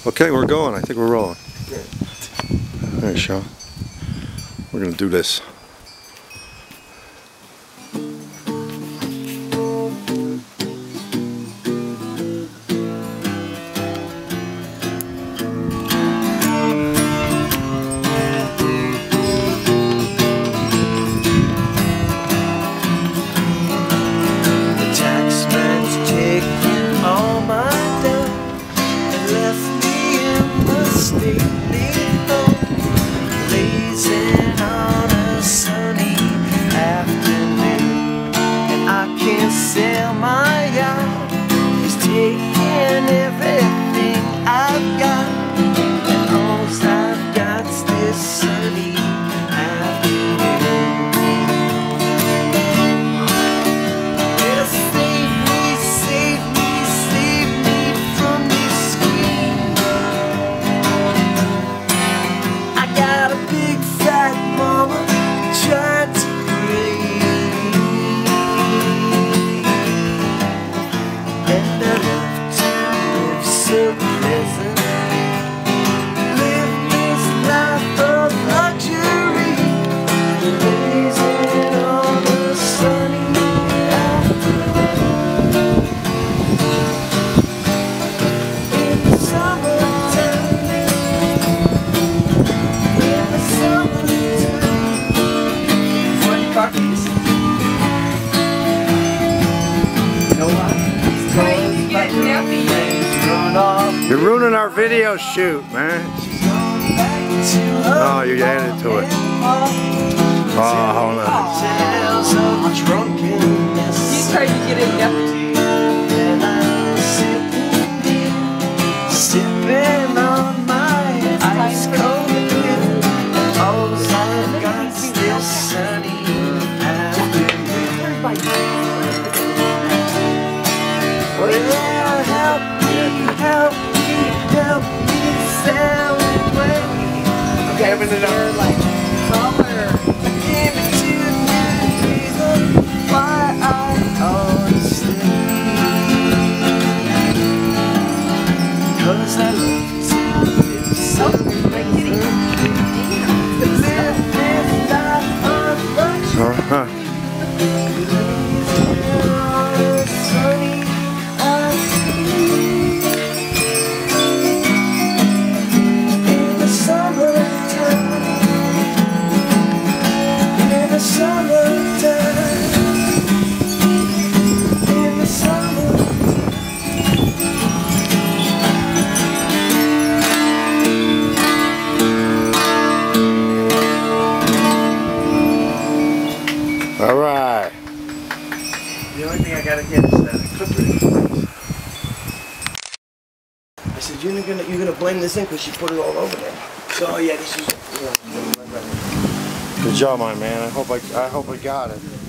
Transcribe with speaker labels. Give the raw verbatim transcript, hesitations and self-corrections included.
Speaker 1: Okay, we're going. I think we're rolling.
Speaker 2: Yeah.
Speaker 1: All right, Sean. We're gonna do this.
Speaker 3: Sell my yacht. He's taking everything I've got, and all I've got's this sunny afternoon. Well, save me, save me, save me from this screen. I got a big fat mama trying to breathe. So pleasantly, live this life of luxury, blazing on a sunny afternoon. In the summertime, in the summertime. What cookies? You know what? It's
Speaker 4: Trying to get nappy.
Speaker 1: You're ruining our video shoot, man. No, you added to it. Oh, hold on.
Speaker 4: You tried to get it nappy.
Speaker 3: Sipping on my ice cold beer. All I've got's this sunny afternoon. Well, help me, help me. Help me sail away.
Speaker 2: Okay, I'm in the dark.
Speaker 3: Like color. Give it to me, reason why I ought to stay. Cause I love to live so crazy. Live this life of luxury.
Speaker 1: Uh-huh. All right.
Speaker 2: The only thing I gotta get is that clipper. I said, you're gonna you're gonna blame this in because she put it all over there. So yeah, this is. You know,
Speaker 1: Good job, my man. I hope I I hope I got it.